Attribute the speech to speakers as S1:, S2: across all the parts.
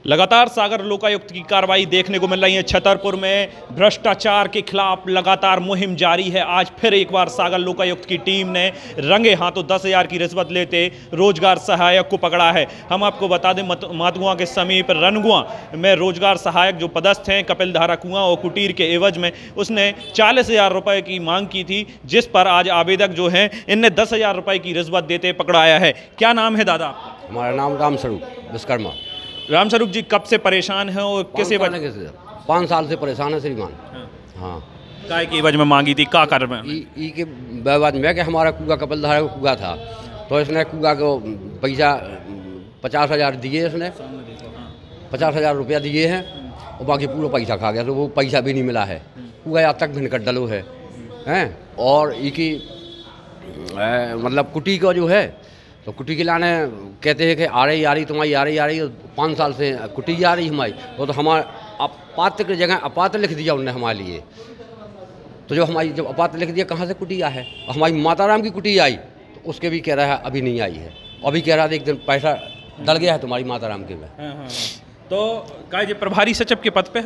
S1: लगातार सागर लोकायुक्त की कार्रवाई देखने को मिल रही है। छतरपुर में भ्रष्टाचार के खिलाफ लगातार मुहिम जारी है। आज फिर एक बार सागर लोकायुक्त की टीम ने रंगे हाथों 10,000 की रिश्वत लेते रोजगार सहायक को पकड़ा है। हम आपको बता दें, मातुआ के समीप रनगुआ में रोजगार सहायक जो पदस्थ हैं कपिल धारा कुआं और कुटीर के एवज में उसने 40,000 रुपये की मांग की थी, जिस पर आज आवेदक जो हैं इनने 10,000 रुपये की रिश्वत देते पकड़ाया है। क्या नाम है दादा?
S2: हमारा नाम रामस्वरूप विश्वकर्मा।
S1: रामस्वरूप जी, कब से परेशान हैं और किसे
S2: 5 साल से परेशान है श्रीमान। हाँ,
S1: काय की एवज में मांगी थी? का कर में
S2: ई के बाद में कि हमारा कुआ कपिल धारा का कुआ था, तो इसने कुआ को पैसा 50,000 दिए, इसने 50,000 रुपया दिए हैं और बाकी पूरा पैसा खा गया, तो वो पैसा भी नहीं मिला है। कुआ आज तक भिनकर डलो है और ई की मतलब कुटी का जो है, तो कुटी के लाने कहते हैं कि आ रही तुम्हारी आ रही 5 साल से कुटी आ रही हमारी, वो तो हमारा अपात्र की जगह अपात्र लिख दिया उन्होंने हमारे लिए। तो जो हमारी जब अपात्र लिख दिया, कहाँ से कुटिया है? हमारी माताराम की कुटी आई तो उसके भी कह रहा है अभी नहीं आई है, अभी कह रहा था एक दिन पैसा डल गया है तुम्हारी माताराम के में।
S1: तो का जे प्रभारी सचिव के पद पे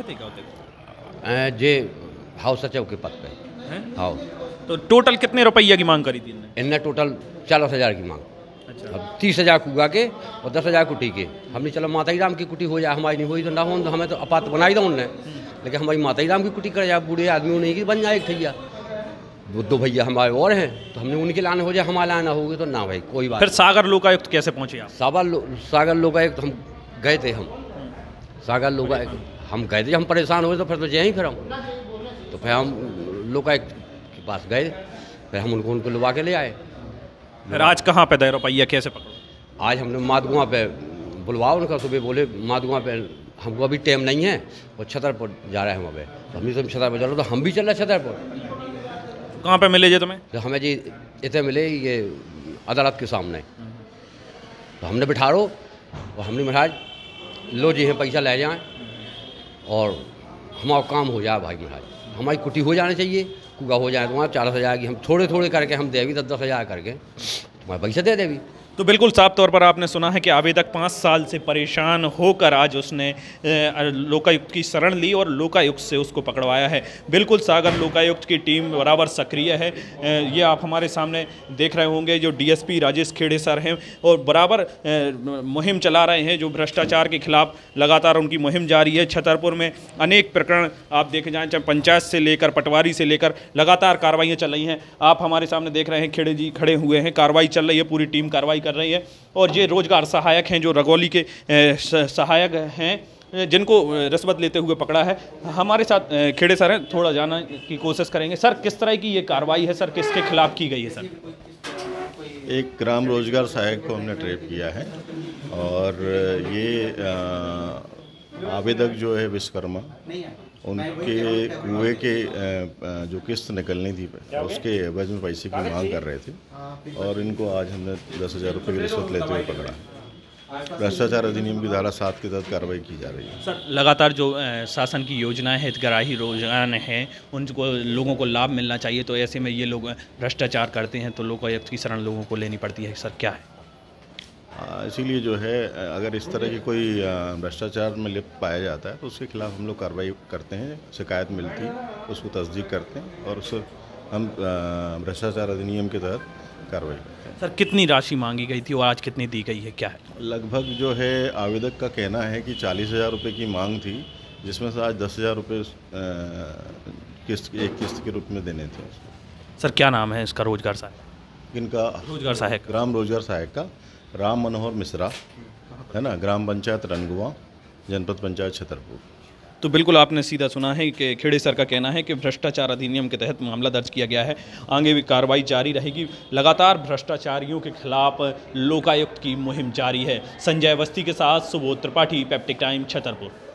S1: है
S2: जे हाउस सचिव के पद पे। हाँ, तो
S1: टोटल कितने रुपये की मांग करी थी
S2: इनने? टोटल 40,000 की मांग। अब 30,000 कुआ के और 10,000 कुटी के। हमने चलो माता ही राम की कुटी हो जाए, हमारी नहीं हुई तो ना हो, तो हमें तो अपात बनाई दो उनने, लेकिन हमारी माता ही राम की कुटी कर जाए, बूढ़े आदमी नहीं की बन जाए एक भैया, वो 2 भैया हमारे और हैं, तो हमने उनके लाने हो जाए, हमारे लाना होगी तो ना भाई कोई बात।
S1: फिर सागर लोकायुक्त कैसे पहुँचे आप?
S2: सागर लोकायुक्त हम गए थे, सागर लोकायुक्त हम गए थे, हम परेशान हुए तो फिर तो यहीं फिर तो फिर हम लोकायुक्त के पास गए, फिर हम उनको लुवा के ले आए।
S1: फिर आज कहाँ पे 10 रुपया कैसे पकड़ो?
S2: आज हमने मातुआ पे बुलवाओ उनका, सुबह बोले मातुआ पे हमको अभी टाइम नहीं है और छतरपुर जा रहे हैं वहाँ पे, तो हम सब छतरपुर चलो, तो हम भी चल रहे छतरपुर।
S1: कहाँ पे मिले जी तुम्हें?
S2: तो हमें जी इतने मिले ये अदालत के सामने, तो हमने बिठा रो और हमने महाराज लो जी है पैसा ले जाएँ और हमारा काम हो जाए भाई महाराज, हमारी कुटी हो जानी चाहिए, कुआ हो जाए, तुम्हारा 40,000 की हम थोड़े थोड़े करके हम देवी 10,000 करके तुम्हारे पैसे दे देवी।
S1: तो बिल्कुल साफ तौर पर आपने सुना है कि आवेदक 5 साल से परेशान होकर आज उसने लोकायुक्त की शरण ली और लोकायुक्त से उसको पकड़वाया है। बिल्कुल सागर लोकायुक्त की टीम बराबर सक्रिय है। ये आप हमारे सामने देख रहे होंगे, जो डीएसपी राजेश खेड़े सर हैं और बराबर मुहिम चला रहे हैं, जो भ्रष्टाचार के खिलाफ लगातार उनकी मुहिम जारी है। छतरपुर में अनेक प्रकरण आप देखे जाएँ, चाहे पंचायत से लेकर पटवारी से लेकर लगातार कार्रवाइयाँ चल रही हैं। आप हमारे सामने देख रहे हैं, खेड़े जी खड़े हुए हैं, कार्रवाई चल रही है, पूरी टीम कार्रवाई कर रही है। और ये रोजगार सहायक हैं, जो रगौली के सहायक हैं, जिनको रिश्वत लेते हुए पकड़ा है। हमारे साथ खेड़े सर हैं, थोड़ा जानने की कोशिश करेंगे। सर, किस तरह की ये कार्रवाई है? सर, किसके खिलाफ की गई है? सर,
S3: एक ग्राम रोजगार सहायक को हमने ट्रैप किया है और ये आवेदक जो है विश्वकर्मा, उनके कुएं के जो किस्त निकलनी थी उसके एवज में पैसे की मांग कर रहे थे और इनको आज हमने 10,000 रुपये की रिश्वत लेते हुए पकड़ा। भ्रष्टाचार अधिनियम की धारा 7 के तहत कार्रवाई की जा रही है।
S1: सर, लगातार जो शासन की योजनाएं हितग्राही योजनाएं हैं, उनको लोगों को लाभ मिलना चाहिए, तो ऐसे में ये लोग भ्रष्टाचार करते हैं तो लोकायुक्त की शरण लोगों को लेनी पड़ती है। सर, क्या है?
S3: इसीलिए जो है, अगर इस तरह की कोई भ्रष्टाचार में लिप्त पाया जाता है तो उसके खिलाफ हम लोग कार्रवाई करते हैं, शिकायत मिलती है उसको तस्दीक करते हैं और उसे हम भ्रष्टाचार अधिनियम के तहत कार्रवाई करते हैं।
S1: सर, कितनी राशि मांगी गई थी और आज कितनी दी गई है? क्या है?
S3: लगभग जो है आवेदक का कहना है कि 40,000 रुपये की मांग थी, जिसमें से आज 10,000 रुपये एक किस्त के रूप में देने थे।
S1: सर, क्या नाम है इसका रोजगार सहायक?
S3: इनका
S1: रोजगार सहायक, ग्राम
S3: रोजगार सहायक का राम मनोहर मिश्रा है ना, ग्राम पंचायत रनगुआ, जनपद पंचायत छतरपुर।
S1: तो बिल्कुल आपने सीधा सुना है कि खेड़े सर का कहना है कि भ्रष्टाचार अधिनियम के तहत मामला दर्ज किया गया है, आगे भी कार्रवाई जारी रहेगी। लगातार भ्रष्टाचारियों के खिलाफ लोकायुक्त की मुहिम जारी है। संजय अवस्थी के साथ सुबोध त्रिपाठी, पेप्टिक टाइम, छतरपुर।